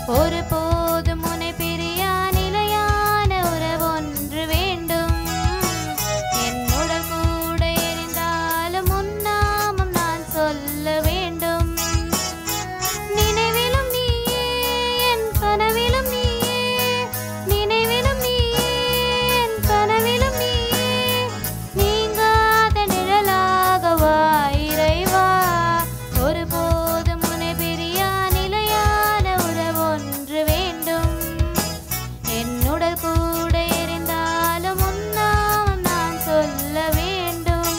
ஒரு போதும் உன்னை பிரியா நிலையான உறவொன்று வேண்டும். என்னுடன் கூட எரிந்தாலும் உன் நாமம் நான் சொல்ல வேண்டும். நினைவிலும் நீயே என் கனவிலும் நீயே, நினைவிலும் நீயே என் கனவிலும் நீயே, நீங்காத நிழலாக வா இறைவா. ஒரு போதும் உன்னை பிரியா நிலையான உறவொன்று வேண்டும். என்னுடன் கூட எரிந்தாலும் உன் நாமம் நான் சொல்ல வேண்டும்.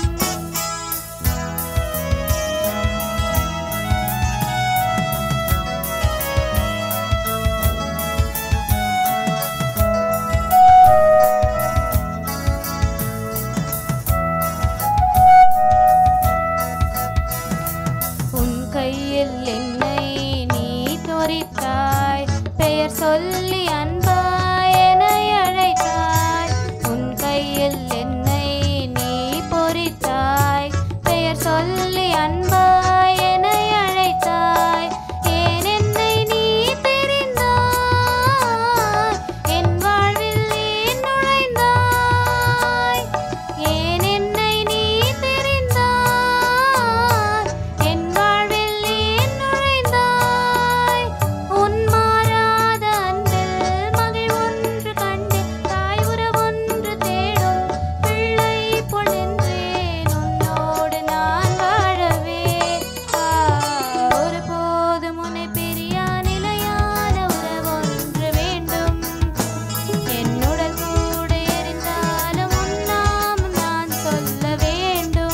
உன் கையில் என்னை நீ பொறித்தாய், பெயர் சொல்லி அன்பாய் என்னை அழைத்தாய். உன் கையில் என்னை நீ பொறித்தாய், பெயர் சொல்லி அன்பாய் என்னை அழைத்தாய். ஏன் என்னை நீ தெரிந்தாய், என் வாழ்வில் ஏன் நுழைந்தாய். ஏன் என்னை நீ தெரிந்தாய், என் வாழ்வில் ஏன் நுழைந்தாய். உன் மாறாத அன்பில் மகிழ்வொன்று கண்டு தாய் உறவொன்று தேடும் பிள்ளை போல் நின்றேன் உன்னோடு நான் வாழவே. ஒரு போதும் உன்னை பிரியா நிலையான உறவொன்று வேண்டும். என்னுடன் கூட எரிந்தாலும் உன் நாமம் நான் சொல்ல வேண்டும்.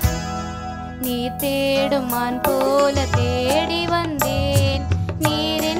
நீ தேடும் மான் போல தேடி வந்தேன், நீரின்